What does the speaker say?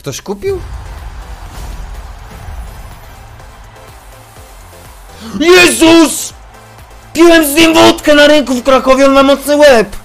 Ktoś kupił? Jezus! Piłem z nim wódkę na rynku w Krakowie, on ma mocny łeb!